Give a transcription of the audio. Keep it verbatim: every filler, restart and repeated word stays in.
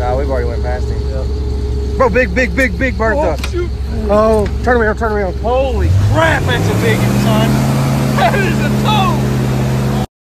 Nah, we've already went past him. Yep. Bro, big, big, big, big Bertha. Oh, shoot. Oh, turn around, turn around. Holy crap, that's a big one, son. That is a ton.